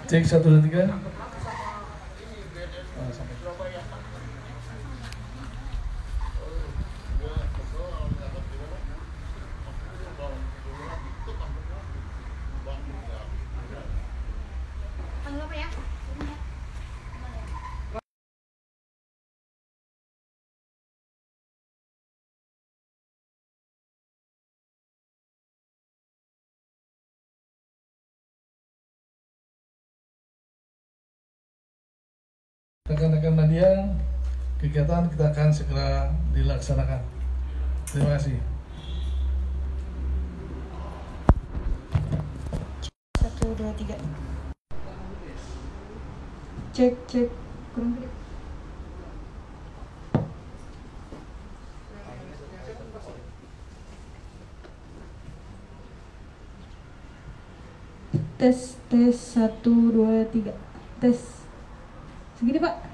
Cek 1 2 3. Panggil apa ya? Rekan-rekan media, kegiatan kita akan segera dilaksanakan. Terima kasih. 1 2 3. Cek kurang gede. Tes 1 2 3. Tes segini Pak.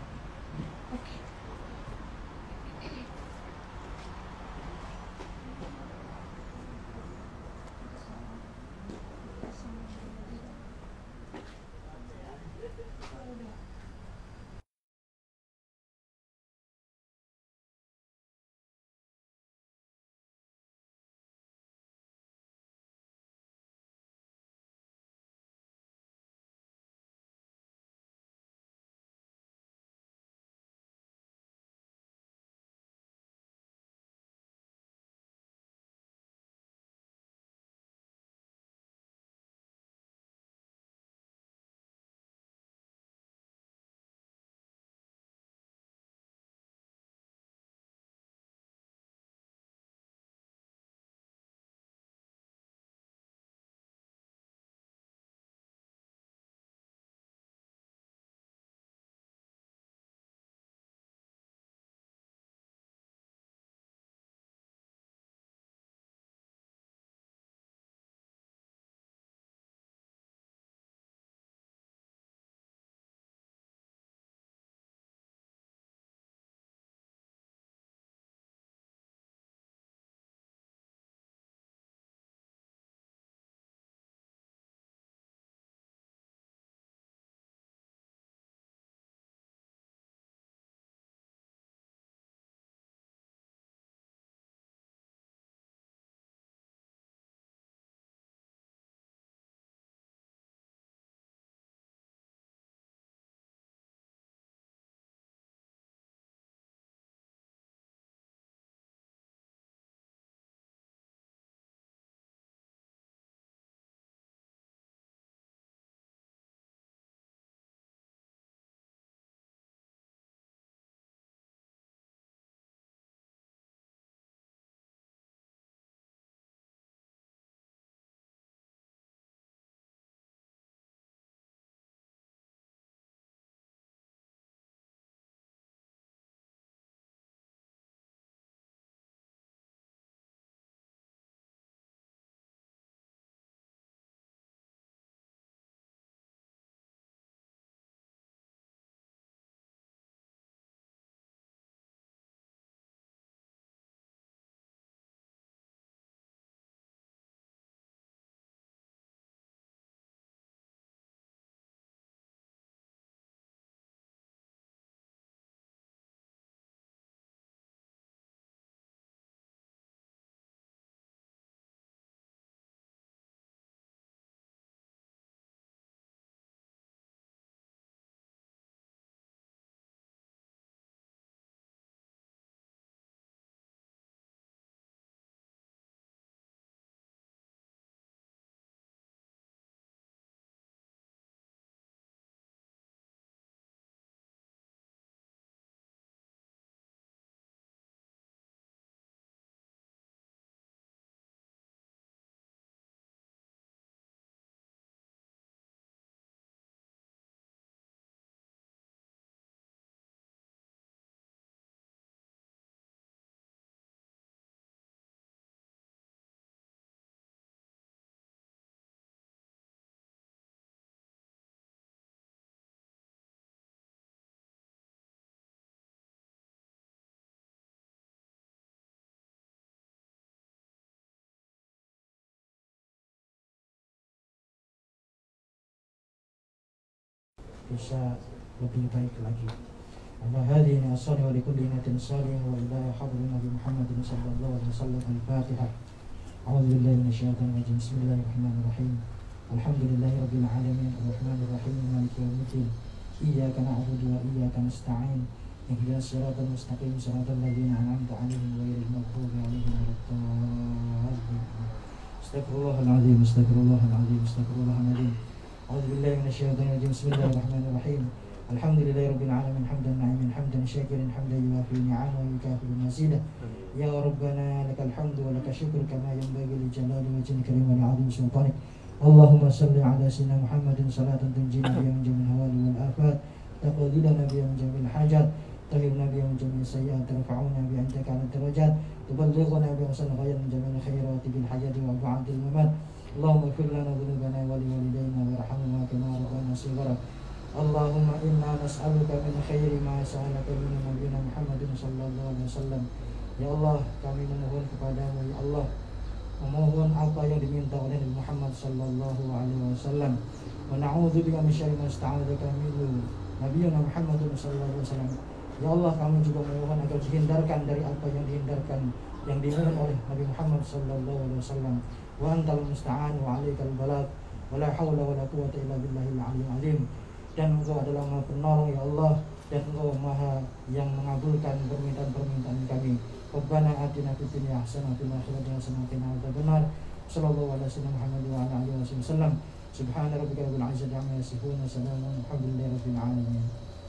bisa lebih baik lagi. Allah hadini as-salih wa likulli niyatin salih wa ila hadri Nabi Muhammad sallallahu alaihi wasallam. Al-Fatihah. A'udzu billahi minasyaitonir rajim. Bismillahirrahmanirrahim. Alhamdulillahi rabbil alamin. Arrahmanir rahim. Maliki yaumiddin. Iyyaka na'budu wa iyyaka nasta'in. Ihdinas siratal mustaqim, siratal ladzina an'amta 'alaihim ghairil maghdubi 'alaihim waladdallin. Astaghfirullahaladzim, astaghfirullahaladzim, astaghfirullahaladzim. A'udzu billahi minasyaitonir rajim. Bismillahirrahmanirrahim. Alhamdulillahi rabbil alamin, hamdan na'imin, hamdan syakirin, hamdan yuwafi ni'amahu wa yukafi'u mazidah. Ya Rabbana lakal hamdu wa lakal syukru kama yanbaghi li jalali wajhika karim wa li'azimi sultanik. Allahumma salli ala sayyidina Muhammadin salatan tunjina biha min jami'il hawali wal afat, taqdi lana biha min jami'il hajat, tahhirna biha min jami'is sayyi'at, tarfa'una biha 'indaka 'ala darajat, tuballighuna biha ahsana ghayat min jami'il khairati bil hayati wa ba'dil mamat. Allahumma ighfir lana dhunubana wa li walidayna warhamna kama rabbana shighara. Allahumma inna nas'aluka min khairi ma sa'alaka min nabiyyina Muhammadin sallallahu alaihi wasallam. Ya Allah, kami memohon kepadamu ya Allah, memohon apa yang diminta oleh Nabi Muhammad sallallahu alaihi wasallam. Wa na'udzubika min syarri ma sta'adzaka minhu nabiyyuna Muhammadin sallallahu alaihi wasallam. Ya Allah, kami juga memohon agar dihindarkan dari apa yang dihindarkan, yang dimohon oleh Nabi Muhammad sallallahu alaihi wasallam. Wa antal musta'an wa 'alaikal balagh wa la haula wa la quwwata illa billahil 'aliyyil 'azim. Dan Engkau adalah Maha Penolong ya Allah, dan Engkau Maha yang mengabulkan permintaan-permintaan kami. Rabbana atina fid dunya hasanah wa fil akhirati hasanah wa qina adzabannar. Sallallahu alaihi wasallam Muhammad wa ala alihi wasallam. Subhana rabbika rabbil izzati amma yasifun wa salamun alhamdulillahi rabbil alamin.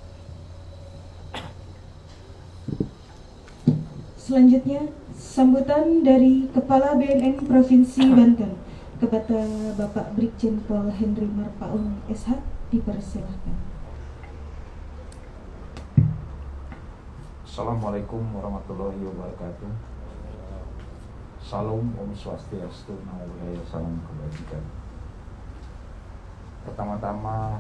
Selanjutnya, sambutan dari Kepala BNN Provinsi Banten kepada Bapak Brigjen Pol Henry Marpaung SH, dipersilahkan. Assalamualaikum warahmatullahi wabarakatuh. Salam Om Swastiastu, Namo Buddhaya, salam kebajikan. Pertama-tama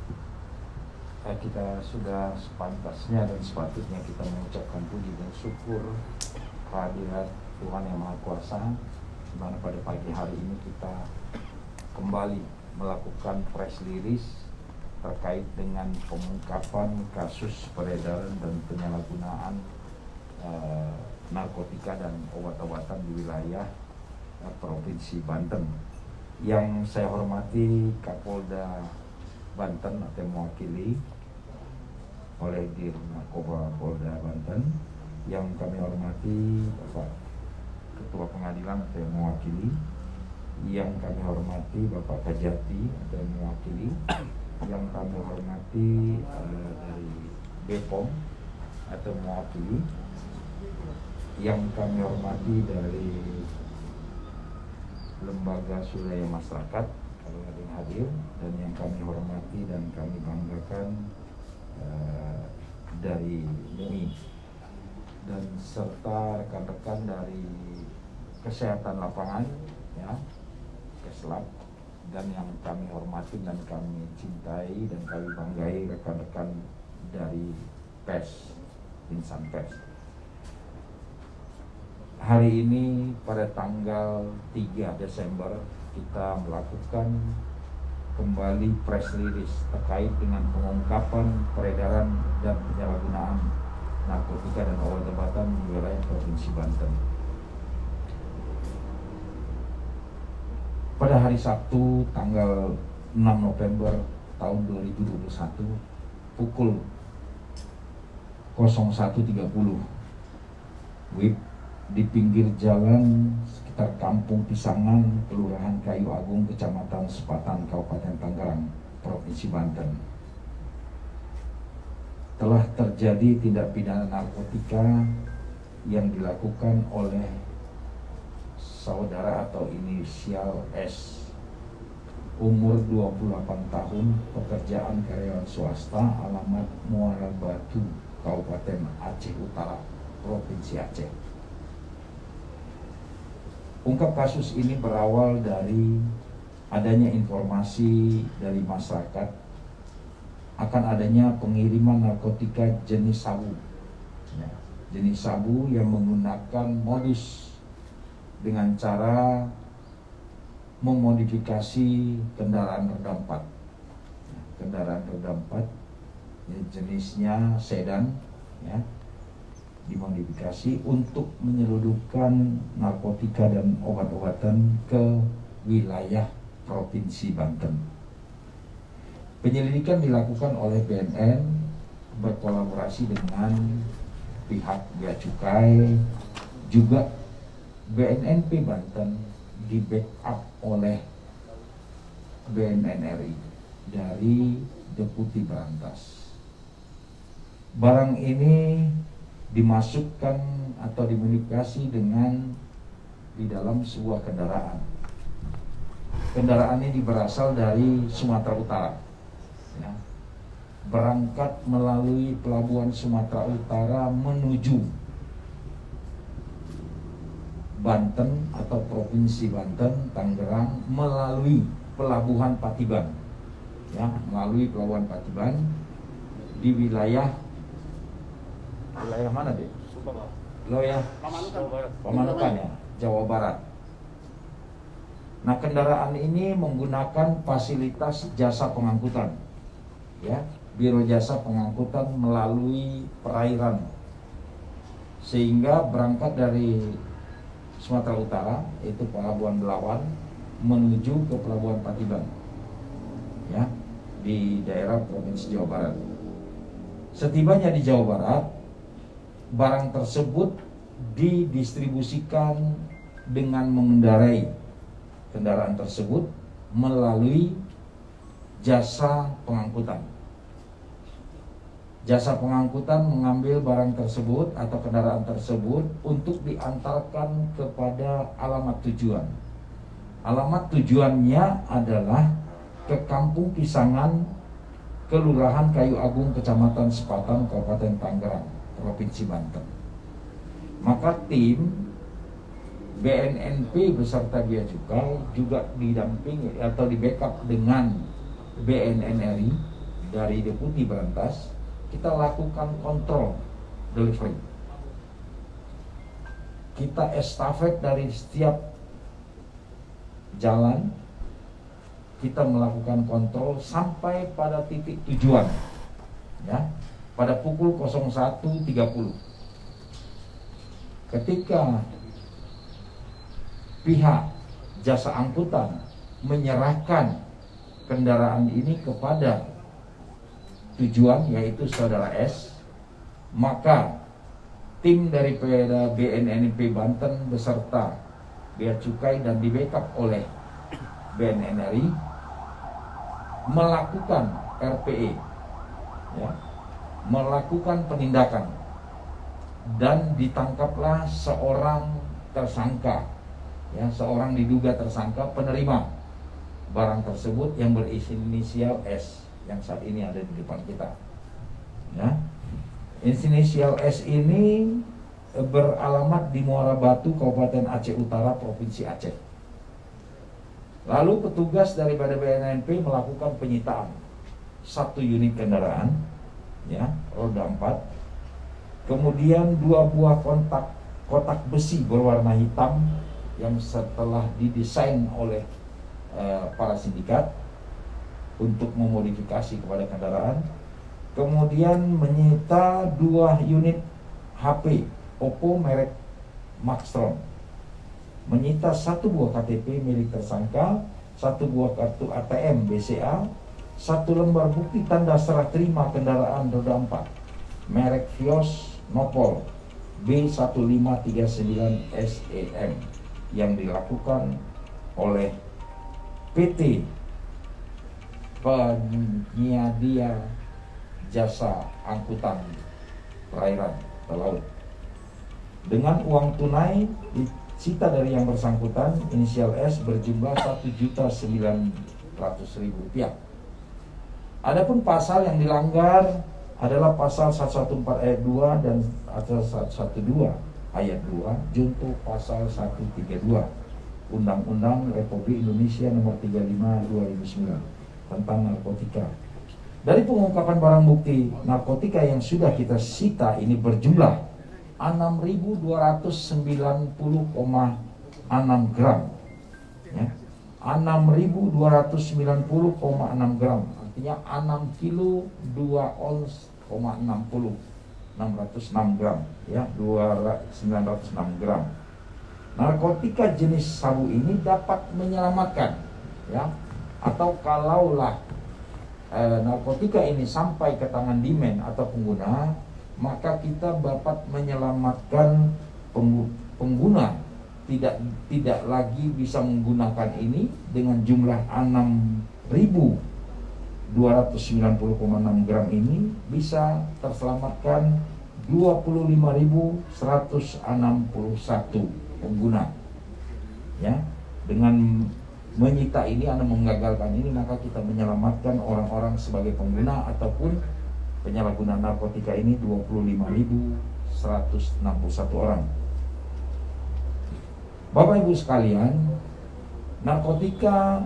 kita sudah sepantasnya dan sepatutnya kita mengucapkan puji dan syukur kehadirat Tuhan Yang Maha Kuasa, di mana pada pagi hari ini kita kembali melakukan press release terkait dengan pengungkapan kasus peredaran dan penyalahgunaan narkotika dan obat-obatan di wilayah Provinsi Banten. Yang saya hormati Kapolda Banten atau mewakili oleh Dir Narkoba Polda Banten, yang kami hormati Bapak Ketua Pengadilan atau mewakili, yang kami hormati Bapak Kajati atau mewakili, yang kami hormati dari BPOM atau mewakili, yang kami hormati dari Lembaga Swadaya Masyarakat kalau ada yang hadir, dan yang kami hormati dan kami banggakan dari MUI, dan serta rekan-rekan dari kesehatan lapangan ya, Keslab, dan yang kami hormati dan kami cintai dan kami banggai rekan-rekan dari pers, insan pers. Hari ini pada tanggal 3 Desember kita melakukan kembali press release terkait dengan pengungkapan peredaran dan penyalahgunaan narkotika dan obat-obatan di wilayah Provinsi Banten. Pada hari Sabtu tanggal 6 November tahun 2021 pukul 01.30 WIB di pinggir jalan sekitar Kampung Pisangan, Kelurahan Kayu Agung, Kecamatan Sepatan, Kabupaten Tangerang, Provinsi Banten, telah terjadi tindak pidana narkotika yang dilakukan oleh saudara atau inisial S, umur 28 tahun, pekerjaan karyawan swasta, alamat Muara Batu, Kabupaten Aceh Utara, Provinsi Aceh. Ungkap kasus ini berawal dari adanya informasi dari masyarakat akan adanya pengiriman narkotika jenis sabu, jenis sabu yang menggunakan modus dengan cara memodifikasi kendaraan roda 4. kendaraan roda 4 ya, jenisnya sedan ya, dimodifikasi untuk menyelundupkan narkotika dan obat-obatan ke wilayah Provinsi Banten. Penyelidikan dilakukan oleh BNN berkolaborasi dengan pihak Bea Cukai, juga BNNP Banten di backup oleh BNN RI dari Deputi Berantas. Barang ini dimasukkan atau dimodifikasi dengan di dalam sebuah kendaraan. Kendaraan ini berasal dari Sumatera Utara ya. Berangkat melalui pelabuhan Sumatera Utara menuju Banten atau Provinsi Banten, Tangerang, melalui pelabuhan Patiban ya, melalui pelabuhan Patiban di wilayah mana deh? Wilayah Pamanukan ya, Jawa Barat. Nah, kendaraan ini menggunakan fasilitas jasa pengangkutan ya, Biro Jasa Pengangkutan melalui perairan, sehingga berangkat dari Sumatera Utara, itu Pelabuhan Belawan, menuju ke Pelabuhan Patiban ya, di daerah Provinsi Jawa Barat. Setibanya di Jawa Barat, barang tersebut didistribusikan dengan mengendarai kendaraan tersebut melalui jasa pengangkutan. Jasa pengangkutan mengambil barang tersebut atau kendaraan tersebut untuk diantarkan kepada alamat tujuan. Alamat tujuannya adalah ke Kampung Pisangan, Kelurahan Kayu Agung, Kecamatan Sepatan, Kabupaten Tangerang, Provinsi Banten. Maka tim BNNP beserta Bea Cukai juga didampingi atau di backup dengan BNN RI dari Deputi Berantas. Kita lakukan kontrol delivery. Kita estafet dari setiap jalan, kita melakukan kontrol sampai pada titik tujuan ya, pada pukul 01.30. Ketika pihak jasa angkutan menyerahkan kendaraan ini kepada tujuan, yaitu saudara S, maka tim dari BNNP Banten beserta Bea Cukai dan di backup oleh BNN RI melakukan RPE ya, melakukan penindakan, dan ditangkaplah seorang tersangka ya, seorang diduga tersangka penerima barang tersebut yang berinisial S yang saat ini ada di depan kita ya. Inisial S ini beralamat di Muara Batu, Kabupaten Aceh Utara, Provinsi Aceh. Lalu petugas daripada BNNP melakukan penyitaan 1 unit kendaraan ya, roda 4, kemudian 2 buah kotak besi berwarna hitam yang setelah didesain oleh para sindikat untuk memodifikasi kepada kendaraan. Kemudian menyita 2 unit HP Oppo merek Maxtron, menyita 1 buah KTP milik tersangka, 1 buah kartu ATM BCA, 1 lembar bukti tanda serah terima kendaraan roda 4 merek Vios Nopol B1539 SEM yang dilakukan oleh PT Penyedia Jasa Angkutan Perairan atau Laut. Dengan uang tunai disita dari yang bersangkutan inisial S berjumlah Rp1.900.000. Adapun pasal yang dilanggar adalah pasal 114 ayat 2 dan pasal 112 ayat 2 junto pasal 132 Undang-Undang Republik Indonesia Nomor 35/2009 tentang narkotika. Dari pengungkapan barang bukti narkotika yang sudah kita sita ini berjumlah 6.290,6 gram ya. 6.290,6 gram artinya 6 kilo 2 ons, 60 606 gram ya, 906 gram. Narkotika jenis sabu ini dapat menyelamatkan ya, atau kalaulah narkotika ini sampai ke tangan demand atau pengguna, maka kita dapat menyelamatkan pengguna tidak lagi bisa menggunakan ini dengan jumlah 6.290,6 gram ini, bisa terselamatkan 25.161 pengguna ya. Dengan menyita ini, Anda menggagalkan ini, maka kita menyelamatkan orang-orang sebagai pengguna ataupun penyalahguna narkotika ini 25.161 orang. Bapak Ibu sekalian, narkotika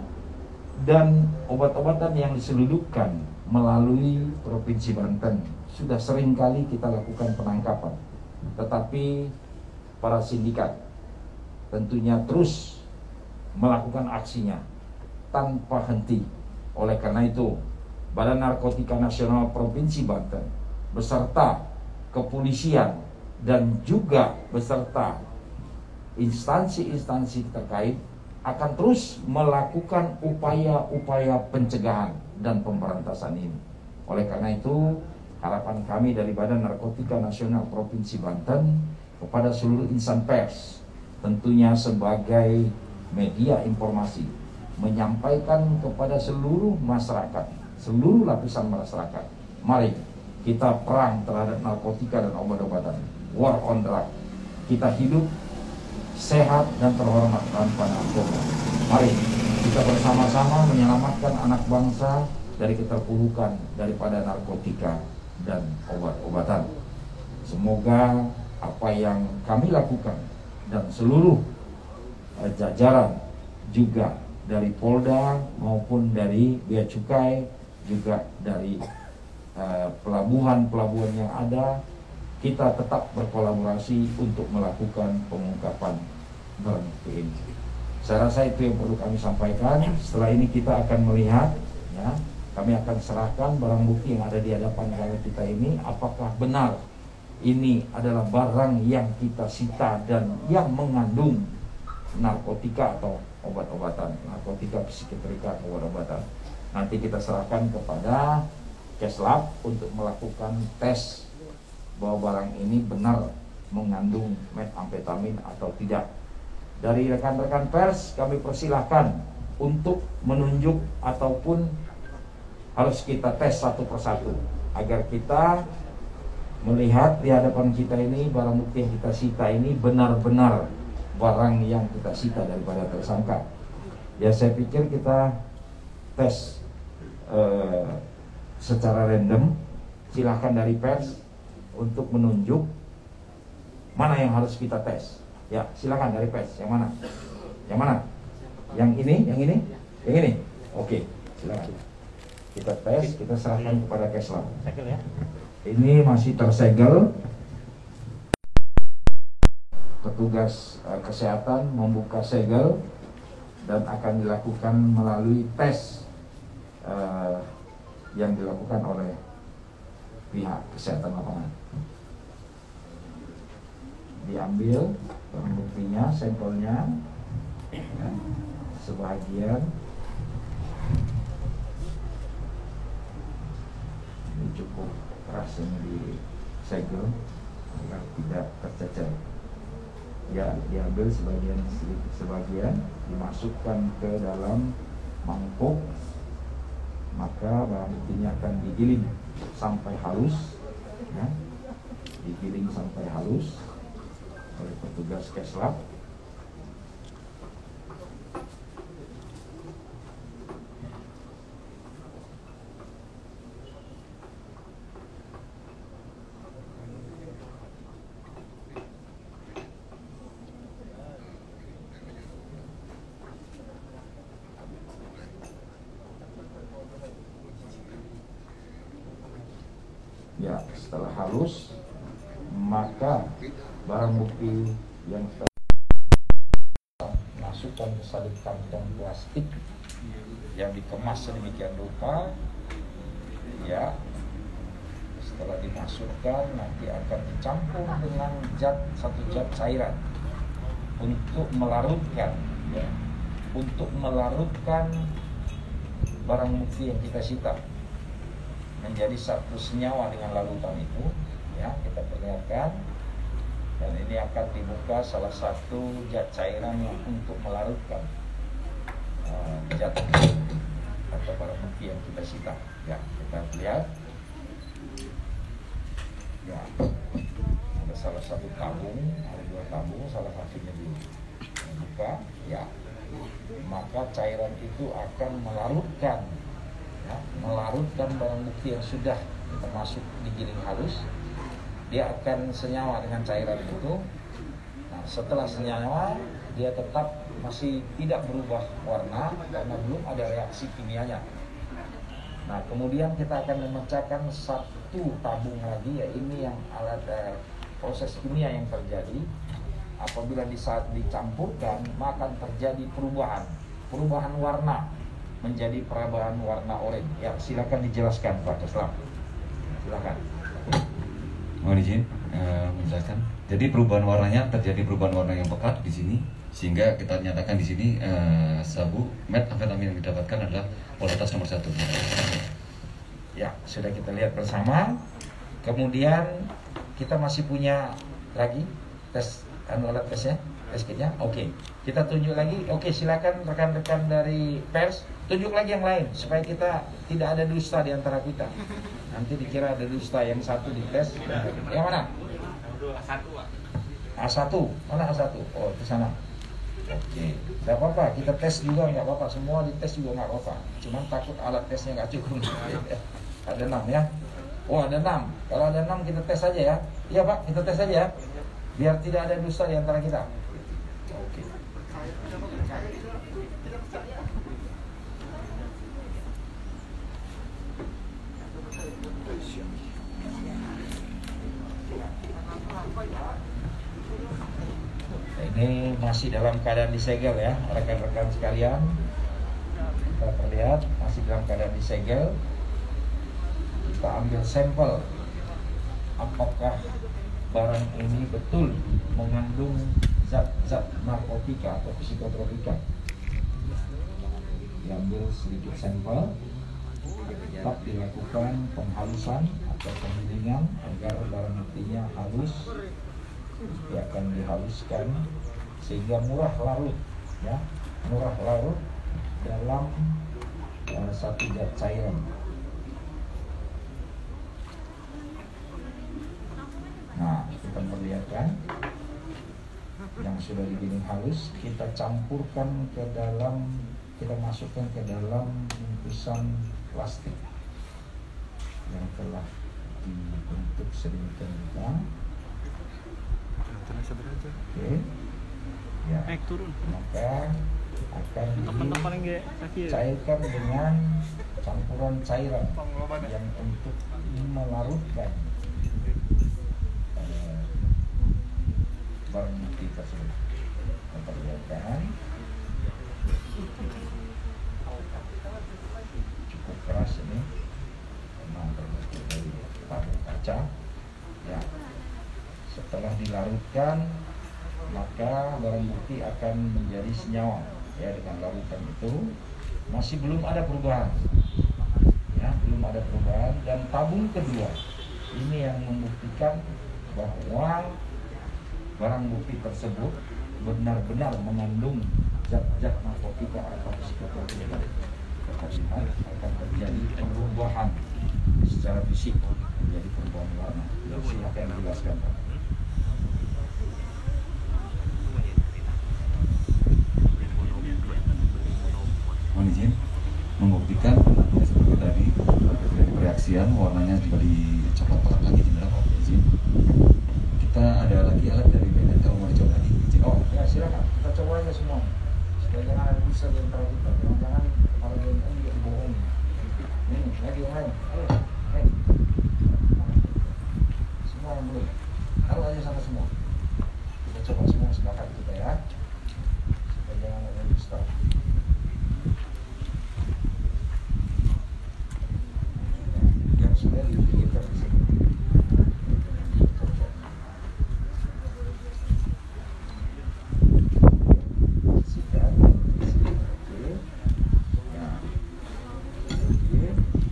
dan obat-obatan yang diselundupkan melalui Provinsi Banten sudah sering kali kita lakukan penangkapan, tetapi para sindikat tentunya terus melakukan aksinya tanpa henti. Oleh karena itu, Badan Narkotika Nasional Provinsi Banten beserta kepolisian dan juga beserta instansi-instansi terkait akan terus melakukan upaya-upaya pencegahan dan pemberantasan ini. Oleh karena itu, harapan kami dari Badan Narkotika Nasional Provinsi Banten kepada seluruh insan pers, tentunya sebagai media informasi, menyampaikan kepada seluruh masyarakat, seluruh lapisan masyarakat, mari kita perang terhadap narkotika dan obat-obatan, war on drug. Kita hidup sehat dan terhormat tanpa narkoba. Mari kita bersama-sama menyelamatkan anak bangsa dari keterpurukan daripada narkotika dan obat-obatan. Semoga apa yang kami lakukan dan seluruh jajaran juga dari Polda maupun dari Bea Cukai, juga dari pelabuhan-pelabuhan yang ada, kita tetap berkolaborasi untuk melakukan pengungkapan barang bukti ini. Saya rasa itu yang perlu kami sampaikan. Setelah ini kita akan melihat ya, kami akan serahkan barang bukti yang ada di hadapan kita ini, apakah benar ini adalah barang yang kita sita dan yang mengandung narkotika atau obat-obatan, narkotika, psiketrika, obat-obatan. Nanti kita serahkan kepada Keslab untuk melakukan tes bahwa barang ini benar mengandung metamfetamin atau tidak. Dari rekan-rekan pers kami persilahkan untuk menunjuk ataupun harus kita tes satu persatu agar kita melihat di hadapan kita ini barang bukti yang kita sita ini benar-benar barang yang kita sita daripada tersangka. Ya, saya pikir kita tes secara random. Silahkan dari pers untuk menunjuk mana yang harus kita tes. Ya, silakan dari pers. Yang mana? Yang mana? Yang ini? Yang ini? Yang ini? Oke, silakan. Kita tes, kita serahkan kepada Keslab. Ini masih tersegel. Petugas kesehatan membuka segel dan akan dilakukan melalui tes yang dilakukan oleh pihak kesehatan lapangan. Diambil barang buktinya, sampelnya ya, sebagian. Ini cukup keras yang disegel agar tidak tercecer. Ya, diambil sebagian dimasukkan ke dalam mangkuk, maka barang buktinya akan digiling sampai halus ya, digiling sampai halus oleh petugas Keslab. Ya, setelah halus, maka barang bukti yang kita masukkan ke salib kantong plastik yang dikemas sedemikian rupa ya. Setelah dimasukkan nanti akan dicampur dengan satu zat cairan untuk melarutkan, ya, untuk melarutkan barang bukti yang kita sita menjadi satu senyawa dengan larutan itu, ya. Kita perlihatkan, dan ini akan dibuka salah satu zat cairan yang untuk melarutkan zat atau barang bukti yang kita sita, ya. Kita lihat, ya, ada salah satu tabung, ada dua tabung, salah satunya dibuka, ya. Maka cairan itu akan melarutkan, ya, melarutkan barang bukti yang sudah termasuk digiling halus. Dia akan senyawa dengan cairan itu. Nah, setelah senyawa, dia tetap masih tidak berubah warna karena belum ada reaksi kimianya. Nah, kemudian kita akan memecahkan satu tabung lagi, ya, ini yang alat proses kimia yang terjadi. Apabila di saat dicampurkan, maka akan terjadi perubahan warna menjadi perubahan warna oranye. Ya, silakan dijelaskan Pak Keslam. Silakan. Mohon izin menjelaskan. Jadi perubahan warnanya terjadi perubahan warna yang pekat di sini, sehingga kita nyatakan di sini sabu metamfetamin yang didapatkan adalah kualitas nomor 1. Ya, sudah kita lihat bersama. Kemudian kita masih punya lagi tes alat tesnya, tes kitnya. Oke, kita tunjuk lagi. Oke, silakan rekan-rekan dari pers tunjuk lagi yang lain supaya kita tidak ada dusta di antara kita. Nanti dikira ada dusta, yang satu dites. Yang mana? A1. Mana A1? Oh, ke sana. Oke, tidak apa-apa, kita tes juga nggak apa-apa, semua dites juga nggak apa-apa. Cuman takut alat tesnya nggak cukup. Ada 6 ya. Oh, ada 6. Kalau ada 6 kita tes saja ya. Iya Pak, kita tes saja ya. Biar tidak ada dusta di antara kita. Oke. Ini masih dalam keadaan disegel ya, rekan-rekan sekalian. Kita terlihat masih dalam keadaan disegel. Kita ambil sampel apakah barang ini betul mengandung zat-zat narkotika atau psikotropika. Diambil sedikit sampel, tetap dilakukan penghalusan atau penggilingan agar barang buktinya halus. Dia akan dihaluskan sehingga murah larut, ya, murah larut dalam satu zat cairan. Nah, kita perlihatkan yang sudah digiling halus, kita campurkan ke dalam, kita masukkan ke dalam bungkusan plastik yang telah dibentuk sedemikian rupa. Oke, ya, maka akan dicairkan dengan campuran cairan yang untuk melarutkan barang bukti tersebut. Kita lihatkan cukup keras ini, memang terbentuk dari tabung kaca. Ya, setelah dilarutkan maka barang bukti akan menjadi senyawa, ya. Dengan larutan itu masih belum ada perubahan, ya, belum ada perubahan. Dan tabung kedua ini yang membuktikan bahwa barang bukti tersebut benar-benar mengandung zat-zat narkotika atau psikotropika. Kita lihat akan terjadi perubahan secara fisik, menjadi perubahan warna. Silakan dijelaskan Pak. Mohon izin membuktikan ya, seperti tadi dari reaksian warnanya juga dicopot pekat lagi, tidak apa izin. Kita ada lagi alat dari BNN, kalau mau dicoba lagi izin. Oh ya, silakan kita coba aja semua supaya jangan ada bisa di antara kita. Jangan kalau BNN juga dibohongi. Ini lagi yang lain. Ayo, semua yang belum taruh aja sama semua. Kita coba semua sepakat kita ya, supaya jangan ada dusta. sudah dipikirkan di sini. Sikat, oke. Ya, oke.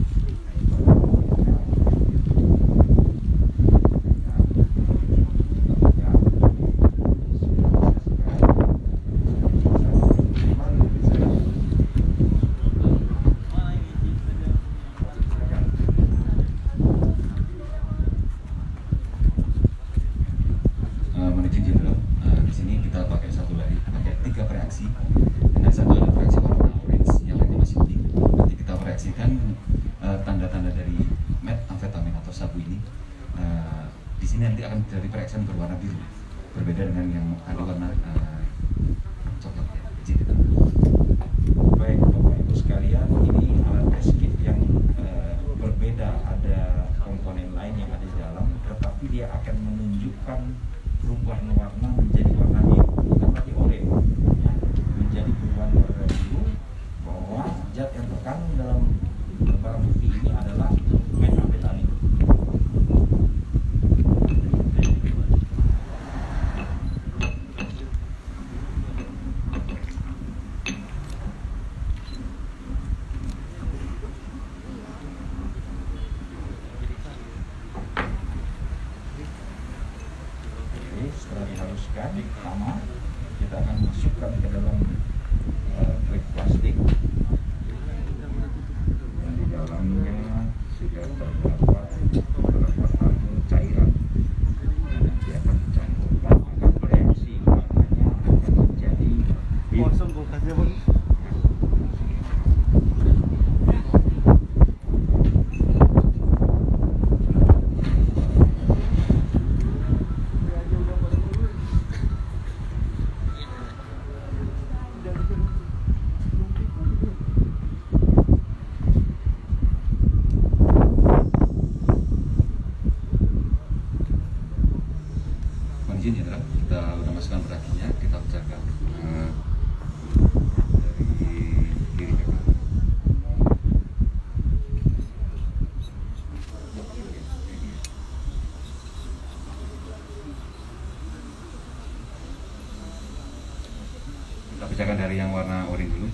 Menuju Jenderal, di sini kita pakai satu lagi, pakai 3 reaksi. Dengan satu ada reaksi warna orange, yang lainnya masih pink. Nanti kita reaksikan tanda-tanda dari metamfetamin atau sabu ini. Di sini nanti akan terjadi pereaksian berwarna biru, berbeda dengan yang ada warna coklat ya. Izin kita. Baik Bapak Ibu sekalian, ini alat test kit yang berbeda, ada komponen lain yang ada di dalam, tetapi dia akan menunjukkan perubahan warna menjadi warna biru, bukan lagi oranye, ya, menjadi perubahan warna biru, bahwa zat yang terkandung dalam barang bukti ini adalah metamfetamin. Setelah dihaluskan, pertama kita akan masukkan ke dalam klip plastik dan di dalamnya sudah terdapat beberapa tabung cairan yang nanti akan dicampurkan, akan bereaksi, warnanya akan menjadi biru. Izin Jenderal, kita udah masukkan reaksinya, kita pecahkan dari kiri ke kanan. Kita pecahkan dari yang warna oranye dulu.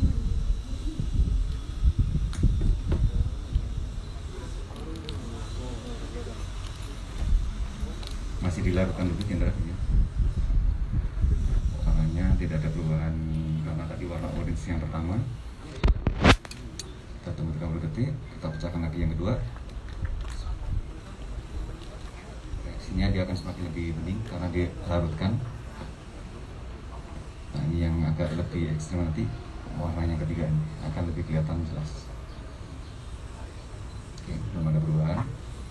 Masih dilarutkan dulu Jenderal ya. Warnanya tidak ada perubahan karena tadi warna orange yang pertama. Kita tunggu 30 detik, kita pecahkan lagi yang kedua. Reaksinya dia akan semakin lebih bening karena dilarutkan. Nah ini yang agak lebih ekstrim, nanti warnanya ketiga ini akan lebih kelihatan jelas. Oke, belum ada perubahan.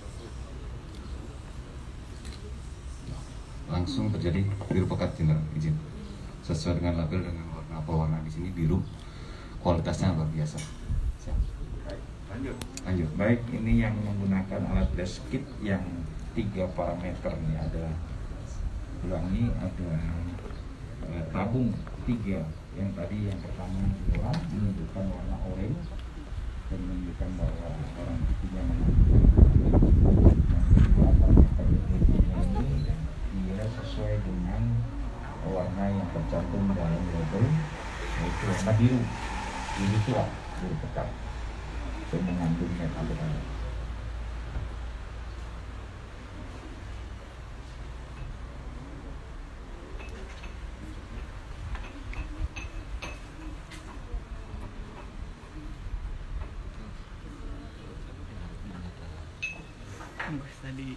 Langsung terjadi biru pekat Jenderal, izin. Sesuai dengan label dengan warna pewarna di sini biru, kualitasnya luar biasa. Siap. Lanjut. Baik, ini yang menggunakan alat test kit yang 3 parameter nih, ada ulangi, ada tabung 3. Yang tadi yang pertama luar menunjukkan warna orange dan menunjukkan bahwa orang buktinya mengandung. Yang kedua parameter berikutnya ini dia sesuai dengan warna yang tercantum dalam label, yaitu warna biru. Ini itulah biru pekat yang mengandung metamfetamin. Tadi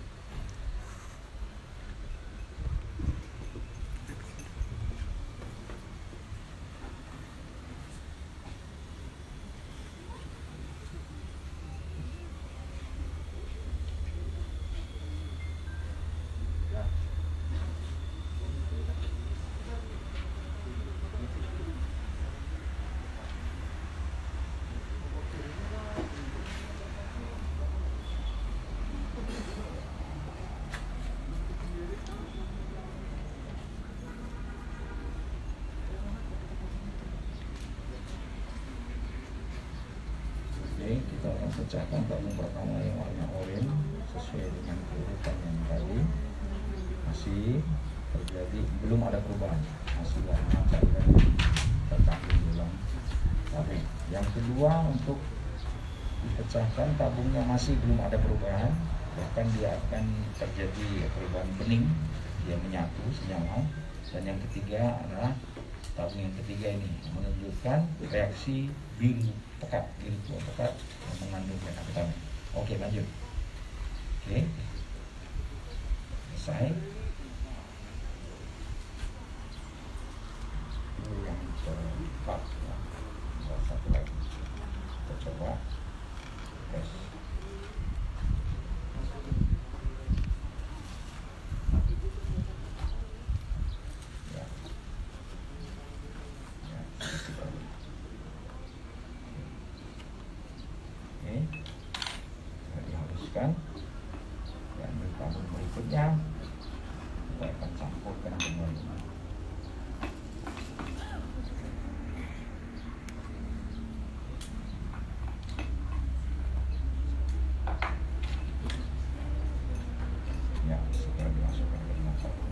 pecahkan tabung pertama yang warna oranye sesuai dengan urutan yang tadi. Masih terjadi, belum ada perubahan, masih warna cairan terkandung dalam tabung. Yang kedua, untuk dipecahkan tabungnya masih belum ada perubahan, bahkan dia akan terjadi perubahan bening, dia menyatu senyawa. Dan yang ketiga adalah tabung yang ketiga ini menunjukkan reaksi biru pekat, biru tua pekat yang mengandung methamphetamine. Oke, lanjut. Oke, selesai. Ini yang keempat ya. Satu lagi kita coba tes. Dihaluskan dan di tabung berikutnya kita akan campurkan kembali. Ya, segera dimasukkan ke dalam tabung.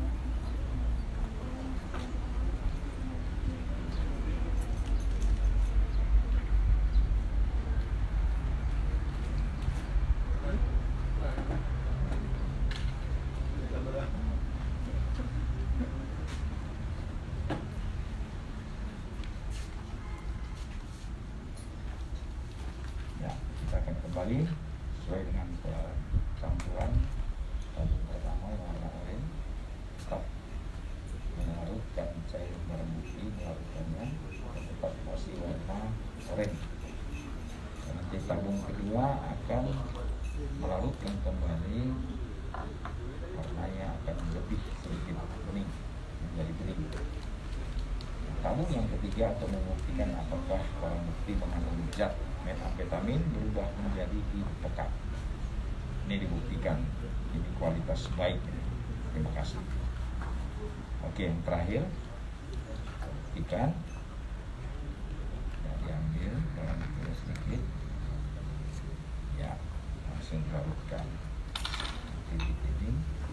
Kita akan kembali sesuai dengan campuran tabung pertama yang warna oranye. Tetap melarutkan cair barang bukti, melarutkannya tetap masih warna oranye. Dan nanti tabung kedua akan melarutkan kembali, warnanya akan lebih sedikit bening, menjadi bening. Tabung yang ketiga untuk membuktikan apakah barang bukti mengandung zat methamphetamine berubah menjadi biru pekat. Ini dibuktikan, ini kualitas baik. Terima kasih. Oke, yang terakhir, buktikan. Ya, diambil barang bukti sedikit. Ya, langsung larutkan titik ini.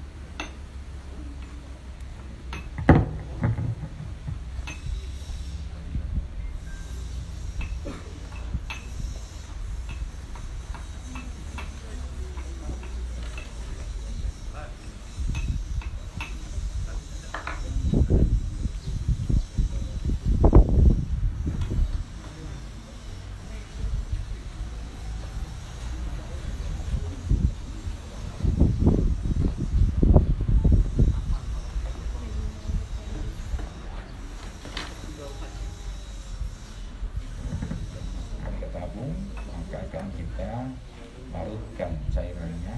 Kita larutkan cairannya,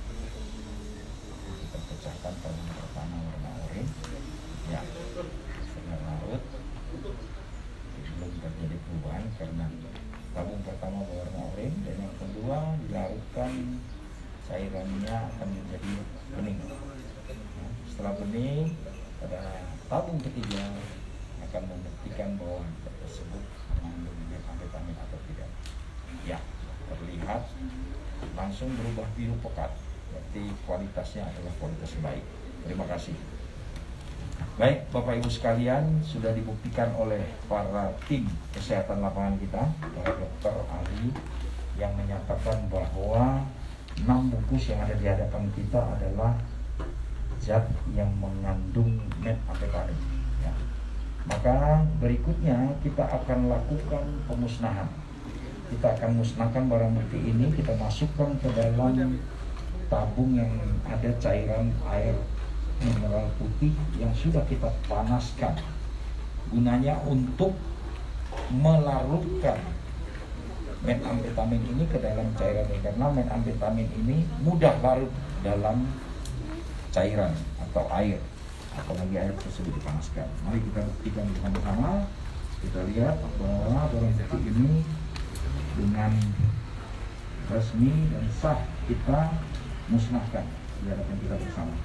kita pecahkan tabung pertama warna oranye. Ya, sudah larut, belum terjadi perubahan karena tabung pertama warna oranye dan yang kedua dilarutkan cairannya akan menjadi bening. Nah, setelah bening, pada tabung ketiga akan membuktikan bahwa tersebut mengandung methamphetamine atau tidak. Ya, terlihat langsung berubah biru pekat, berarti kualitasnya adalah kualitas baik. Terima kasih. Baik, Bapak Ibu sekalian, sudah dibuktikan oleh para tim kesehatan lapangan kita, para dokter ahli yang menyatakan bahwa 6 bungkus yang ada di hadapan kita adalah zat yang mengandung methamphetamine. Ya. Maka berikutnya kita akan lakukan pemusnahan. Kita akan musnahkan barang bukti ini, kita masukkan ke dalam tabung yang ada cairan air mineral putih yang sudah kita panaskan. Gunanya untuk melarutkan methamphetamine ini ke dalam cairan ini, karena methamphetamine ini mudah larut dalam cairan atau air, apalagi air tersebut dipanaskan. Mari kita buktikan bersama-sama. Kita lihat bahwa barang bukti ini dengan resmi dan sah kita musnahkan di hadapan kita bersama.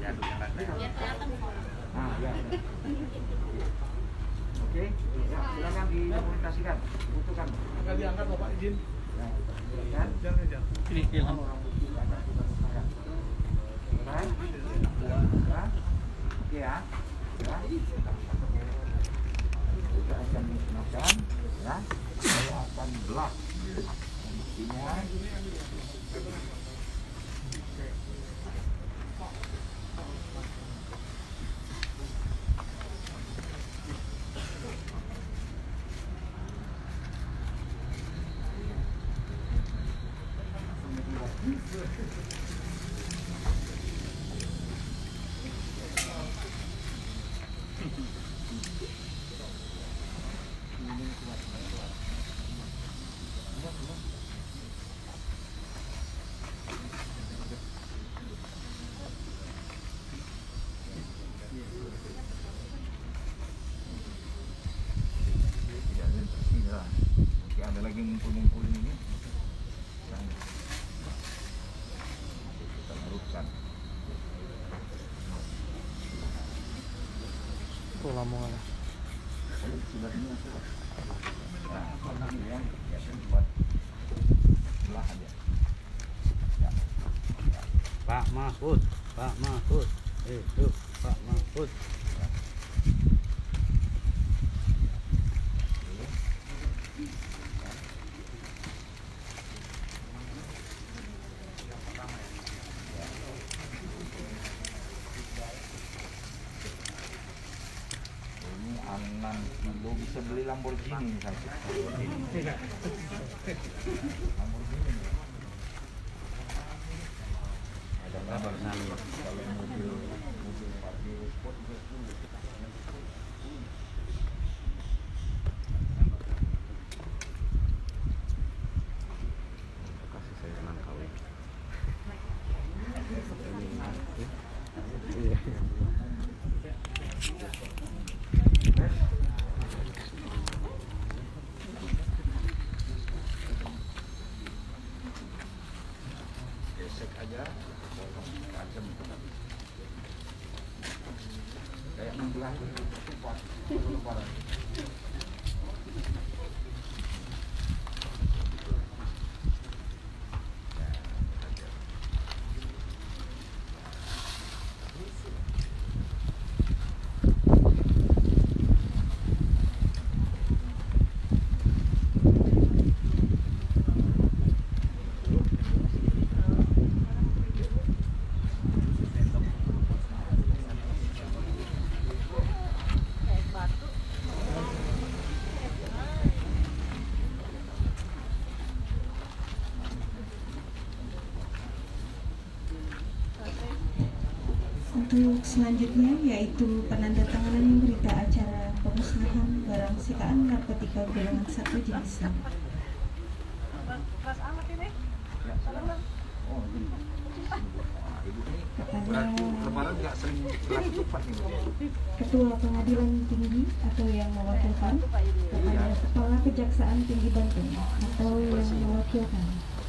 Nah, ya. Oke, ya, silakan dikomunikasikan, butuhkan. Akan diangkat Bapak izin. Ya, silakan. Jangan. Ini Ilham. Orang bukti akan kita serahkan. Baik, ya. Oke ya. Ya. Kita akan menggunakan, ya. Saya akan belah buktinya. Ada lagi ngumpul-ngumpul ini yang kita larutkan. Tuh Lamongan. Sudah ini sudah. Nah, ini yang biasa buat belah aja. Ya. Pak Mahfud, Pak Mahfud. Tuh, Pak Mahfud. Kilo bisa beli Lamborghini misalnya. Lamborghini. Ada kabar sana kalau mobil parkir sport juga dulu. Kasih saya nangkau. Gesek aja, tajam. Kayak membelah tupat, lebaran. Untuk selanjutnya yaitu penandatanganan berita acara pemusnahan barang sitaan narkotika golongan 1 jenis sabu. Oh, ini. Berarti lebaran nggak sering belah tupat nih. Ketua Pengadilan Tinggi atau yang mewakilkan, kepada Kepala Kejaksaan Tinggi Banten atau yang mewakilkan.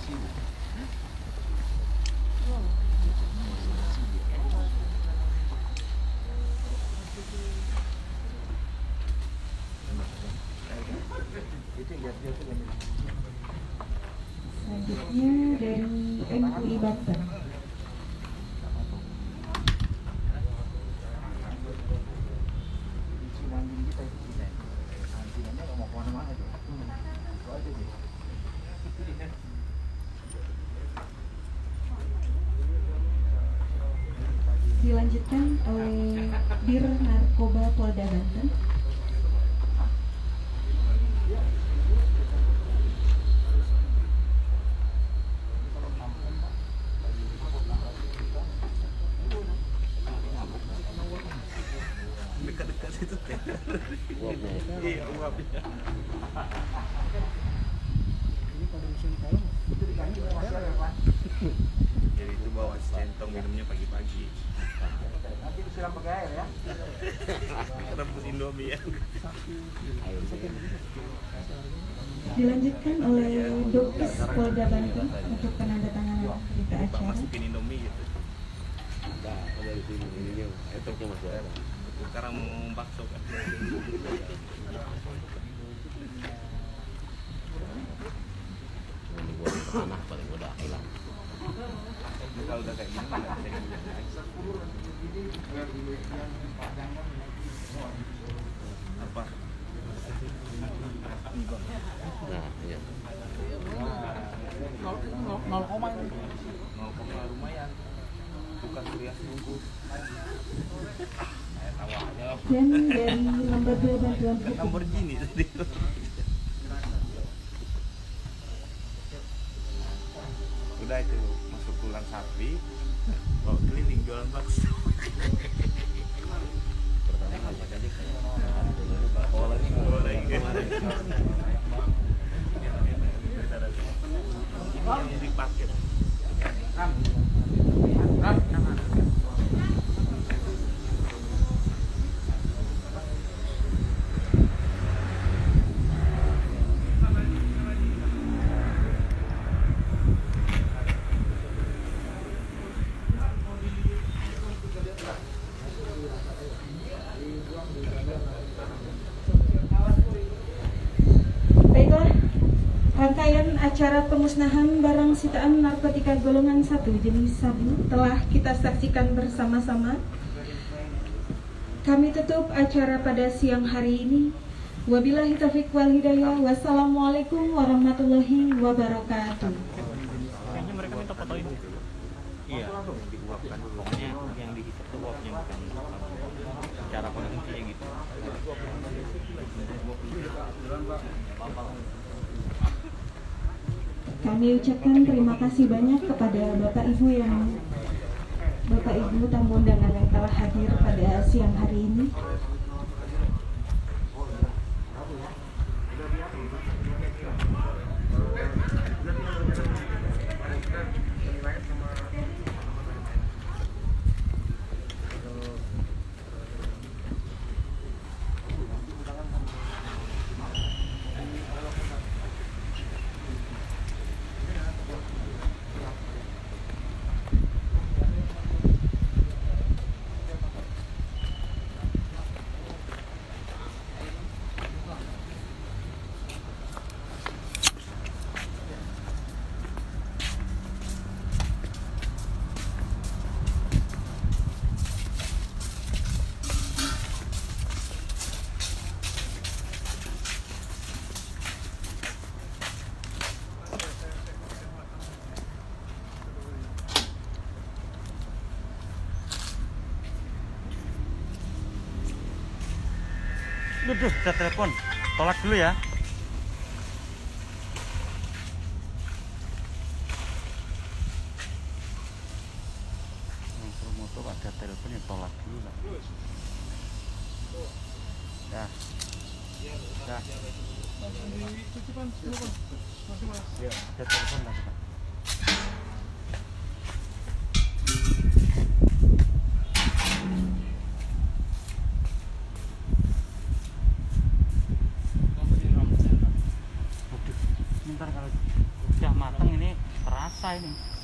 Selanjutnya dari MUI Banten. Dilanjutkan oleh Dir Narkoba Polda Banten. Dekat-dekat situ teh. Iya, uapnya. Jadi itu bawa centong minumnya pagi-pagi. Nanti disiram pakai air ya. Rebus Indomie ya. Dilanjutkan oleh Dokes Polda Banten untuk penandatanganan berita Pak acara. masukin Indomie gitu. dari sini ininya etoknya masih ada. Sekarang mau bakso kan. Ini buat tanah paling udah hilang. Kalau udah kayak gini nggak bisa apa? Nah, iya. 0,0 lumayan. Bukan rias bungkus. Dan dari lembaga bantuan hukum. Nomor gini tadi. Udah itu masuk tulang sapi, bawa keliling jualan bakso. Bawa lagi. Ini dipakai. Baiklah, rangkaian acara pemusnahan barang sitaan narkotika golongan 1 jenis sabu telah kita saksikan bersama-sama. Kami tutup acara pada siang hari ini. Wabillahi taufiq wal hidayah. Wassalamualaikum warahmatullahi wabarakatuh. Kayaknya mereka minta fotoin. Iya, diuapkan. Pokoknya yang dihisap itu uapnya bukan cara kondisinya gitu. Kami ucapkan terima kasih banyak kepada Bapak Ibu tamu undangan yang telah hadir pada siang hari ini. Duh, saya telepon. Tolak dulu ya. Motor ada telepon ya, tolak dulu lah. Dah. Dah. Ya, ada telepon lah. Ntar kalau udah matang ini terasa ini.